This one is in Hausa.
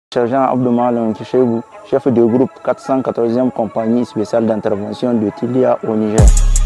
Sergent Abdoumal Kichebou, chef de groupe 414e compagnie spéciale d'intervention de Tilia au Niger.